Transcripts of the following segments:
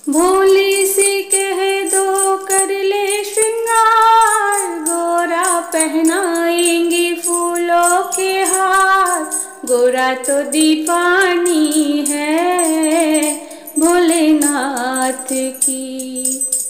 भोली सी कह दो कर ले श्रृंगार, गोरा पहनाएंगे फूलों के हार। गोरा तो दीवानी है भोलेनाथ की।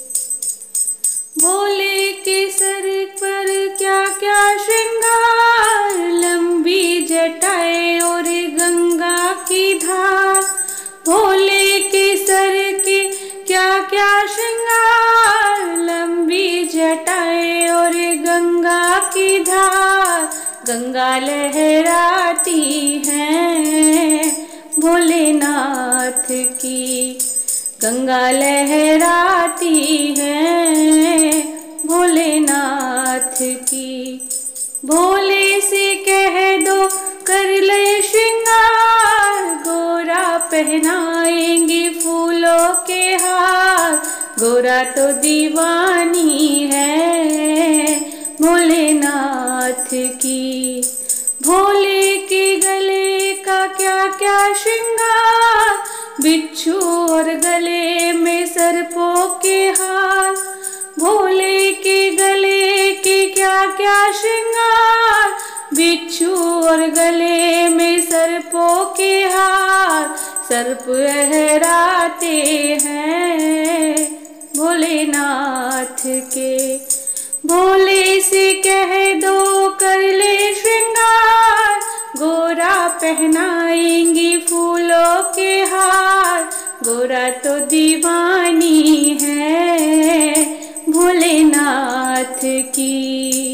भोले के सर पर क्या क्या श्रृंगार, लंबी जटाएं और गंगा की धार। भोले के सर के क्या क्या श्रृंगार, लंबी जटाएं और गंगा की धार। गंगा लहराती है भोलेनाथ की, गंगा लहराती है भोलेनाथ की। भोले से कह दो कर ले श्रृंगार, गोरा पहनाएंगे फूलों के हार। गोरा तो दीवानी है भोलेनाथ की। भोले के गले का क्या क्या श्रृंगार, बिच्छू और गले में सर्पों के हार। भोले के गले के क्या क्या श्रृंगार, बिच्छू और गले में सर्पों के हार। सर्प लहराते हैं भोलेनाथ के। भोले से कह दो कर ले श्रृंगार, गोरा पहनाएंगी फूलों के हार। गोरा तो दीवानी है भोलेनाथ की।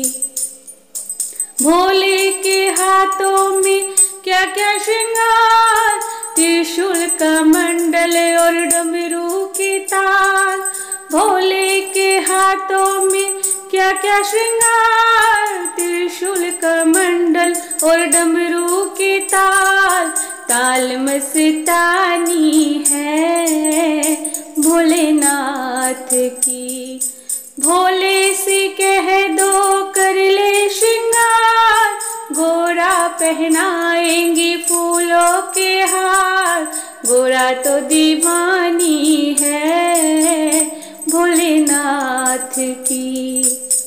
भोले के हाथों में क्या क्या श्रृंगार, त्रिशूल का मंडल और डमरू की ताल। भोले के हाथों में क्या क्या श्रृंगार, त्रिशूल का मंडल और डमरू की ताल। ताल मस्तानी है भोलेनाथ की। भोले से कह दो कर ले श्रृंगार, गोरा पहनाएंगे फूलों के हार। गोरा तो दीवानी है भोलेनाथ की।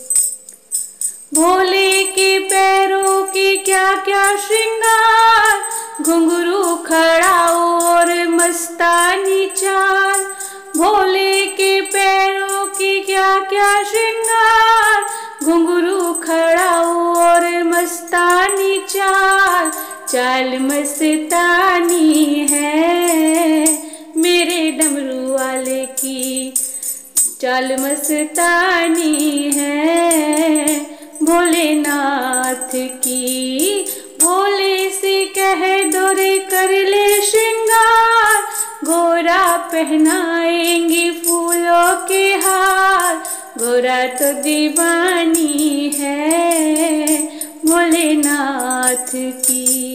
भोले के पैरों के क्या क्या श्रृंगार, घुंघरू खड़ाऊ और मस्तानी चाल। भोले के पैरों की क्या क्या श्रृंगार, घुंघरू खड़ाऊ और मस्तानी चाल। चाल मस्तानी है मेरे डमरू वाले की, चाल मस्तानी है भोलेनाथ की। भोले से कह दो रे कर ले श्रृंगार, गोरा पहनाएंगे फूलों के हार। गोरा तो दीवानी है भोलेनाथ की।